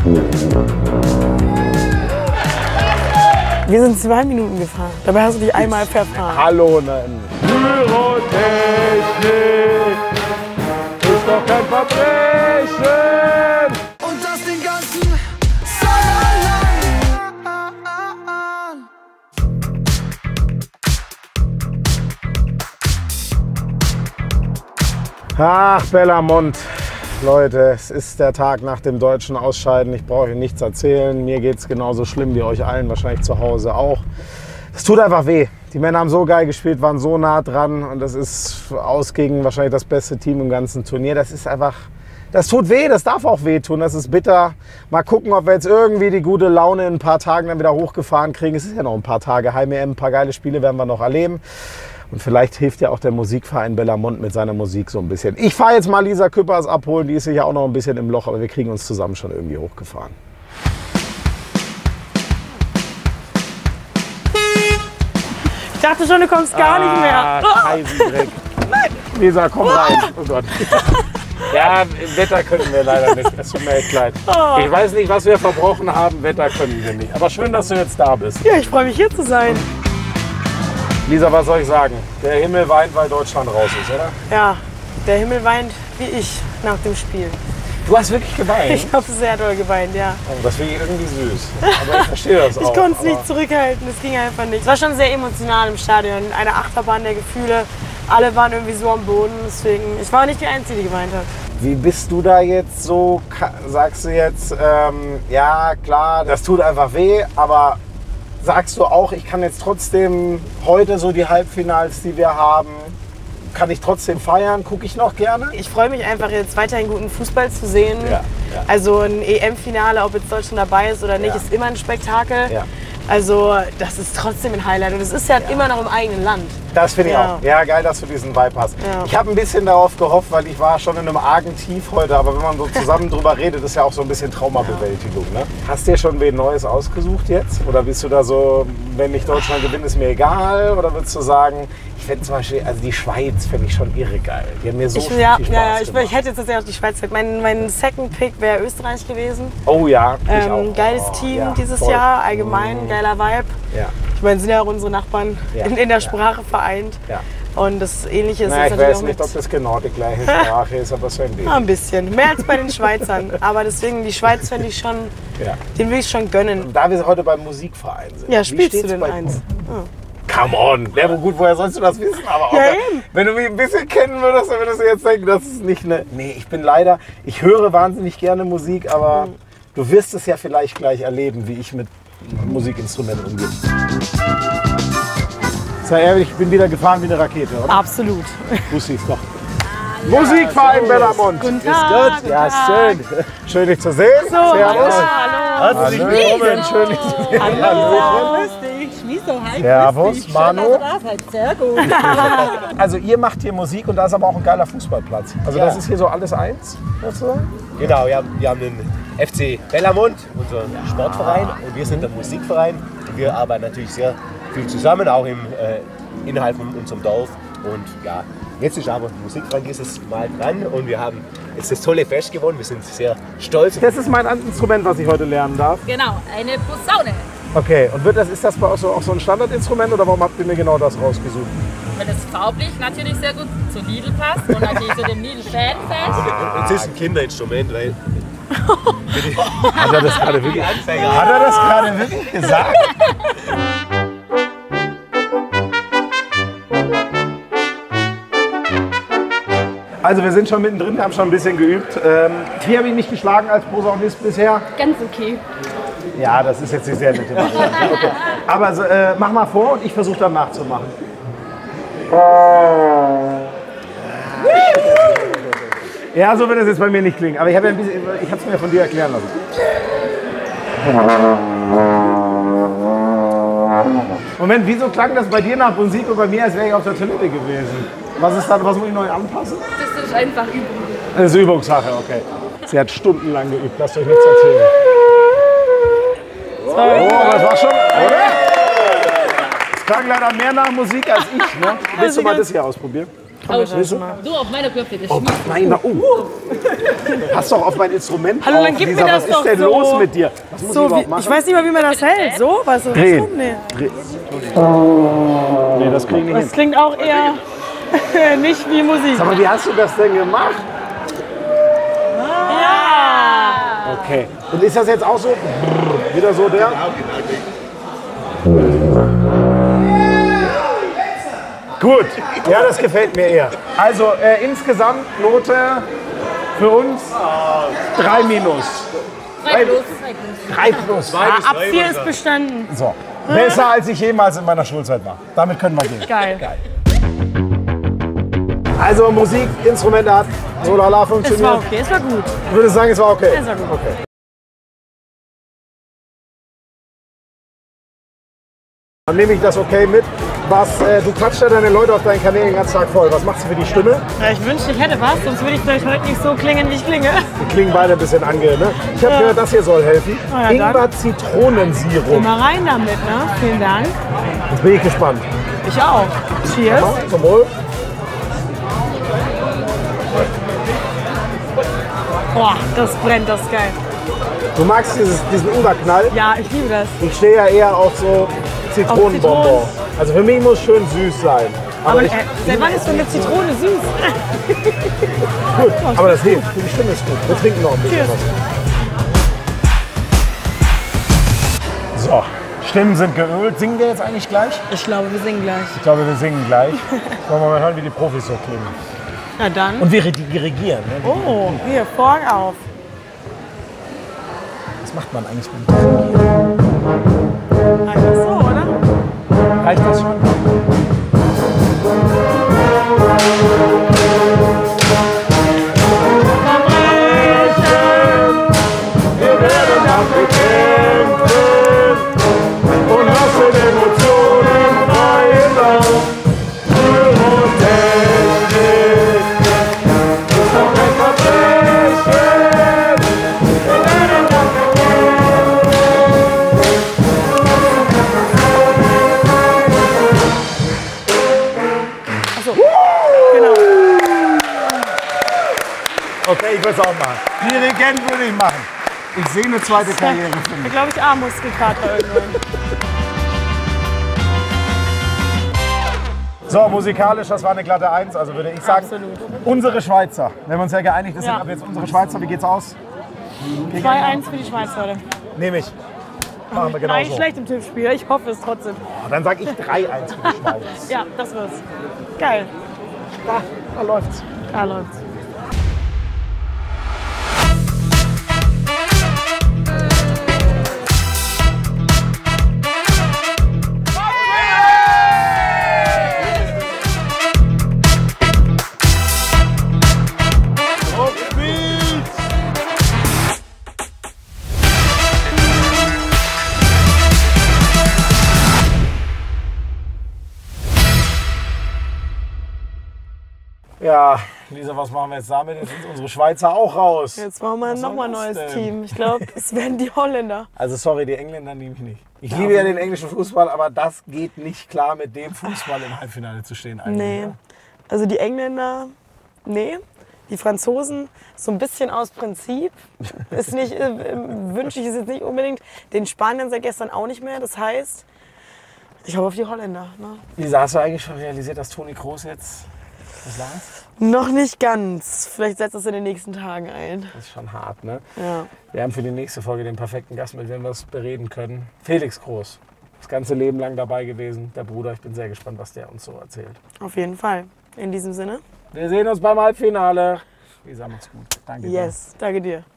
Wir sind 2 Minuten gefahren. Dabei hast du dich einmal verfahren. Hallo, nein. Pyrotechnik ist doch kein Verbrechen. Und das den ganzen Sommer lang. Ach, Bellamont. Leute, es ist der Tag nach dem deutschen Ausscheiden. Ich brauche euch nichts erzählen. Mir geht es genauso schlimm wie euch allen, wahrscheinlich zu Hause auch. Es tut einfach weh. Die Männer haben so geil gespielt, waren so nah dran und das ist aus gegen wahrscheinlich das beste Team im ganzen Turnier. Das ist einfach, das tut weh, das darf auch wehtun, das ist bitter. Mal gucken, ob wir jetzt irgendwie die gute Laune in ein paar Tagen dann wieder hochgefahren kriegen. Es ist ja noch ein paar Tage Heim-EM, ein paar geile Spiele werden wir noch erleben. Und vielleicht hilft ja auch der Musikverein Bellamont mit seiner Musik so ein bisschen. Ich fahre jetzt mal Lisa Küppers abholen, die ist sicher auch noch ein bisschen im Loch, aber wir kriegen uns zusammen schon irgendwie hochgefahren. Ich dachte schon, du kommst gar nicht mehr. Dreck. Nein. Lisa, komm rein. Oh Gott. Ja, Wetter können wir leider nicht. Es tut mir echt leid. Ich weiß nicht, was wir verbrochen haben. Wetter können wir nicht. Aber schön, dass du jetzt da bist. Ja, ich freue mich hier zu sein. Lisa, was soll ich sagen? Der Himmel weint, weil Deutschland raus ist, oder? Ja, der Himmel weint wie ich nach dem Spiel. Du hast wirklich geweint? Ich habe sehr doll geweint, ja. Oh, das finde ich irgendwie süß. Aber ich verstehe das auch. Ich konnte es nicht zurückhalten, es ging einfach nicht. Es war schon sehr emotional im Stadion, eine Achterbahn der Gefühle. Alle waren irgendwie so am Boden, deswegen, ich war nicht die Einzige, die geweint hat. Wie bist du da jetzt so, sagst du jetzt, ja klar, das tut einfach weh, aber sagst du auch, ich kann jetzt trotzdem heute so die Halbfinals, die wir haben, kann ich trotzdem feiern, gucke ich noch gerne? Ich freue mich einfach jetzt weiterhin guten Fußball zu sehen. Ja. Also ein EM-Finale, ob jetzt Deutschland dabei ist oder nicht, ist immer ein Spektakel. Ja. Also das ist trotzdem ein Highlight und es ist ja immer noch im eigenen Land. Das finde ich auch. Ja, geil, dass du diesen Vibe hast. Ja. Ich habe ein bisschen darauf gehofft, weil ich war schon in einem argen Tief heute, aber wenn man so zusammen drüber redet, ist ja auch so ein bisschen Traumabewältigung. Ne? Hast du dir schon wen Neues ausgesucht jetzt? Oder bist du da so, wenn nicht Deutschland gewinnt, ist mir egal? Oder würdest du sagen, ich fände zum Beispiel, also die Schweiz fände ich schon irre geil. Die haben mir so viel Spaß gemacht. Ich hätte jetzt tatsächlich auch die Schweiz gesagt. Mein Second Pick wäre Österreich gewesen. Oh ja, ich auch. Geiles Team dieses Jahr, allgemein, geiler Vibe. Ja. Ich meine, sind ja auch unsere Nachbarn in der Sprache vereint. Ja. Und das Ähnliche ist Na, ich natürlich weiß auch nicht, mit ob das genau die gleiche Sprache ist, aber so ein bisschen. ein bisschen. Mehr als bei den Schweizern. Aber deswegen, die Schweiz fände ich schon, den will ich schon gönnen. Und da wir heute beim Musikverein sind. Ja, wie spielst du steht's denn bei eins? Come on! Ja, gut, woher sollst du das wissen? Aber auch, wenn du mich ein bisschen kennen würdest, dann würdest du jetzt denken, das ist nicht eine... Nee, ich höre wahnsinnig gerne Musik, aber du wirst es ja vielleicht gleich erleben, wie ich mit Musikinstrumenten umgehe. Sei ehrlich, ich bin wieder gefahren wie eine Rakete, oder? Absolut. Bussis doch. Musikverein Bellamont. Guten Tag. Gut, ja, schön. Schön, dich zu sehen. Servus. Hallo. Herzlich willkommen. Schön, dich zu sehen. Hallo. Servus, Manu. Sehr gut. Also ihr macht hier Musik und da ist aber auch ein geiler Fußballplatz. Also das ist hier so alles eins, sozusagen? Genau, wir haben den FC Bellamont, unseren Sportverein, und wir sind der Musikverein. Und wir arbeiten natürlich sehr viel zusammen, auch innerhalb von unserem Dorf. Und ja, jetzt ist aber Musikverein dieses Mal dran und wir haben jetzt das tolle Fest gewonnen. Wir sind sehr stolz. Das ist mein Instrument, was ich heute lernen darf. Genau, eine Posaune. Okay, und ist das bei euch auch so ein Standardinstrument oder warum habt ihr mir genau das rausgesucht? Weil es farblich natürlich sehr gut zu Lidl passt und natürlich zu dem Lidl-Fanfest. Und es ist ein Kinderinstrument, weil Hat er das gerade wirklich gesagt? Also wir sind schon mittendrin, wir haben schon ein bisschen geübt. Wie habe ich mich geschlagen als Posaunist bisher? Ganz okay. Ja, das ist jetzt nicht sehr nette Variante. Okay. Aber so, mach mal vor und ich versuche dann nachzumachen. Ja, so wird es jetzt bei mir nicht klingen. Aber ich habe es mir von dir erklären lassen. Moment, wieso klang das bei dir nach Musik und bei mir, als wäre ich auf der Toilette gewesen? Was muss ich neu anpassen? Das ist einfach Übung. Das ist Übungssache, okay. Sie hat stundenlang geübt, lasst euch nichts erzählen. Oh, das war schon, oder? Es klang leider mehr nach Musik als ich, ne? Willst du mal das hier ausprobieren? Oh, schon mal. so auf meiner Köpfe, das Oh, schmeckt. nein, pass doch auf mein Instrument Hallo, auf, dann gib mir Lisa. das Was ist doch denn so. los mit dir? Was muss ich So, überhaupt machen? ich weiß nicht mal, wie man das hält. So? Weißt du, Drehen. so? Nee. Nee, das krieg ich nicht Das hin. klingt auch eher nicht wie Musik. Sag mal, wie hast du das denn gemacht? Ja! Okay. Und ist das jetzt auch so? Wieder so der? Gut. Ja, das gefällt mir eher. Also insgesamt Note für uns 3 minus. 3 plus. 3 plus. Ab 4 ist bestanden. So. Besser als ich jemals in meiner Schulzeit war. Damit können wir gehen. Geil. Also Musik, Instrumente hat so lala Es war funktioniert. okay, es war gut. Ich würde sagen, es war okay. Es war gut. Okay. Dann nehme ich das okay mit. Du quatscht ja deine Leute auf deinen Kanälen den ganzen Tag voll. Was machst du für die Stimme? Ja, ich wünschte, ich hätte was, sonst würde ich vielleicht heute nicht so klingen, wie ich klinge. Die klingen beide ein bisschen ange, ne? Ich habe gehört, das hier soll helfen. Ah, ja, Ingwer-Zitronensirup. Immer rein damit, ne? Vielen Dank. Jetzt bin ich gespannt. Ich auch. Cheers. Zum Wohl. Boah, das brennt, das ist geil. Du magst diesen Ingwerknall. Ja, ich liebe das. Ich stehe ja eher auf so Zitronenbonbon. Zitronen. Also für mich muss schön süß sein. Aber ich, seit wann ist so eine Zitrone süß? gut, aber das hilft. Für die Stimme ist gut. Wir trinken noch ein bisschen Cheers. was. So, Stimmen sind geölt. Singen wir jetzt eigentlich gleich? Ich glaube, wir singen gleich. Ich glaube, wir singen gleich. Wollen wir mal hören, wie die Profis so klingen. Na dann. Und wir dirigieren. Ne? Oh, hier, Vorhang auf. Was macht man eigentlich beim Dirigieren? Einfach so, oder? Reicht das schon? Wir werden dafür kämpfen und lassen Emotionen freien Lauf. Pyrotechnik ist doch kein Verbrechen. Wir werden dafür Genau. Okay, ich würde es auch machen. Dirigent würde ich machen. Ich sehe eine zweite Karriere für Ich mich. glaube, ich Muskelkater irgendwann. So, musikalisch, das war eine glatte 1. Also würde ich sagen, Absolut. unsere Schweizer. Wir haben uns ja geeinigt, das Ja. sind ab jetzt unsere Schweizer. Wie geht's aus? 2-1 für die Schweiz heute. Nehme ich. Machen wir genau Nein, so. schlecht im Tippspiel. Ich hoffe es trotzdem. Dann sage ich 3-1 für die Schweiz. Ja, das wird's. Geil. Da läuft's. Da läuft's. Ja, Lisa, was machen wir jetzt damit? Jetzt sind unsere Schweizer auch raus. Jetzt brauchen wir nochmal ein soll das neues denn? Team. Ich glaube, es werden die Holländer. Also sorry, die Engländer nehme ich nicht. Ich liebe ja den englischen Fußball, aber das geht nicht klar, mit dem Fußball im Halbfinale zu stehen. eigentlich, Nee. ne? Also die Engländer, nee. Die Franzosen, so ein bisschen aus Prinzip. Ist nicht, wünsche ich es jetzt nicht unbedingt. Den Spaniern seit gestern auch nicht mehr. Das heißt, ich hoffe auf die Holländer. Ne? Lisa, hast du eigentlich schon realisiert, dass Toni Kroos jetzt das war's? Noch nicht ganz. Vielleicht setzt es in den nächsten Tagen ein. Das ist schon hart, ne? Ja. Wir haben für die nächste Folge den perfekten Gast, mit dem wir es bereden können. Felix Kroos. Das ganze Leben lang dabei gewesen. Der Bruder, ich bin sehr gespannt, was der uns so erzählt. Auf jeden Fall. In diesem Sinne. Wir sehen uns beim Halbfinale. Lisa, macht's gut. Danke dir. Yes, danke dir.